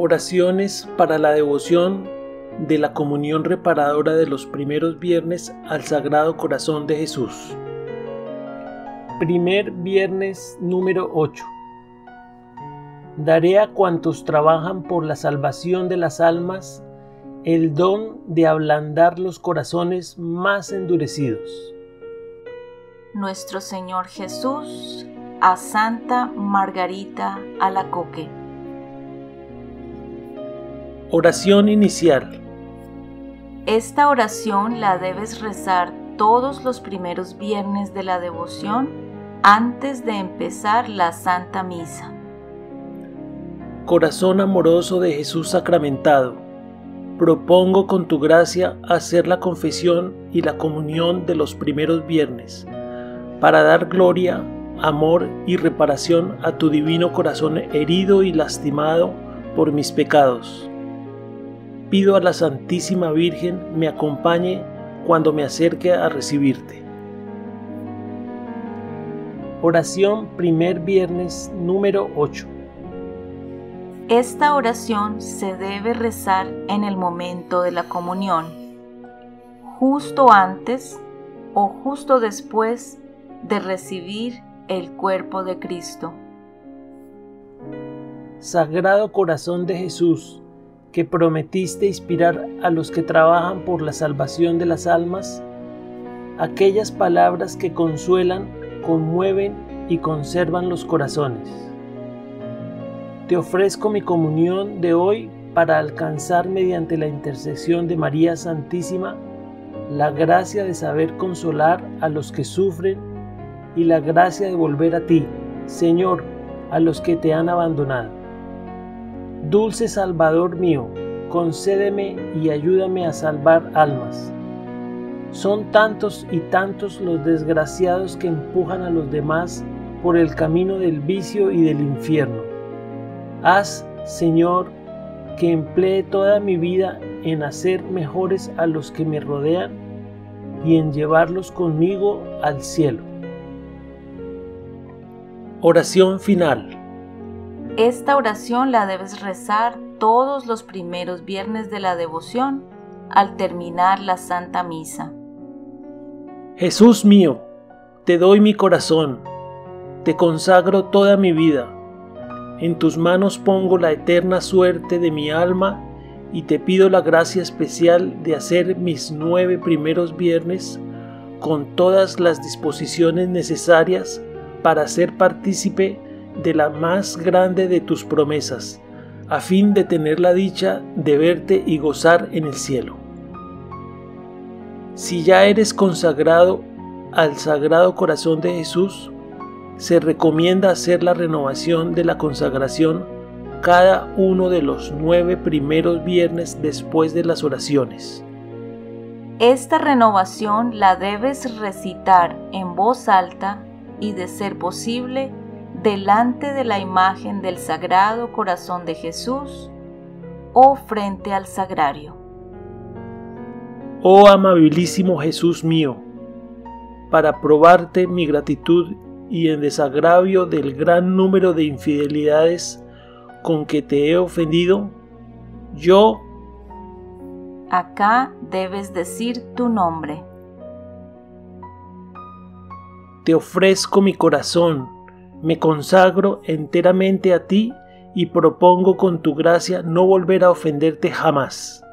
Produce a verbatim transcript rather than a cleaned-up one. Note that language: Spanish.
Oraciones para la devoción de la comunión reparadora de los primeros viernes al Sagrado Corazón de Jesús. Primer viernes número ocho. Daré a cuantos trabajan por la salvación de las almas el don de ablandar los corazones más endurecidos. Nuestro Señor Jesús a Santa Margarita Alacoque. Oración inicial. Esta oración la debes rezar todos los primeros viernes de la devoción antes de empezar la Santa Misa. Corazón amoroso de Jesús sacramentado, propongo con tu gracia hacer la confesión y la comunión de los primeros viernes, para dar gloria, amor y reparación a tu divino corazón herido y lastimado por mis pecados. Pido a la Santísima Virgen me acompañe cuando me acerque a recibirte. Oración primer viernes número ocho. Esta oración se debe rezar en el momento de la comunión, justo antes o justo después de recibir el cuerpo de Cristo. Sagrado Corazón de Jesús, que prometiste inspirar a los que trabajan por la salvación de las almas, aquellas palabras que consuelan, conmueven y conservan los corazones. Te ofrezco mi comunión de hoy para alcanzar mediante la intercesión de María Santísima la gracia de saber consolar a los que sufren y la gracia de volver a ti, Señor, a los que te han abandonado. Dulce Salvador mío, concédeme y ayúdame a salvar almas. Son tantos y tantos los desgraciados que empujan a los demás por el camino del vicio y del infierno. Haz, Señor, que emplee toda mi vida en hacer mejores a los que me rodean y en llevarlos conmigo al cielo. Oración final. Esta oración la debes rezar todos los primeros viernes de la devoción al terminar la Santa Misa. Jesús mío, te doy mi corazón, te consagro toda mi vida. En tus manos pongo la eterna suerte de mi alma y te pido la gracia especial de hacer mis nueve primeros viernes con todas las disposiciones necesarias para ser partícipe de la más grande de tus promesas, a fin de tener la dicha de verte y gozar en el cielo. Si ya eres consagrado al Sagrado Corazón de Jesús, se recomienda hacer la renovación de la consagración cada uno de los nueve primeros viernes después de las oraciones. Esta renovación la debes recitar en voz alta y, de ser posible, delante de la imagen del Sagrado Corazón de Jesús o frente al sagrario. Oh amabilísimo Jesús mío, para probarte mi gratitud y en desagravio del gran número de infidelidades con que te he ofendido, yo... Acá debes decir tu nombre. Te ofrezco mi corazón, me consagro enteramente a ti y propongo con tu gracia no volver a ofenderte jamás.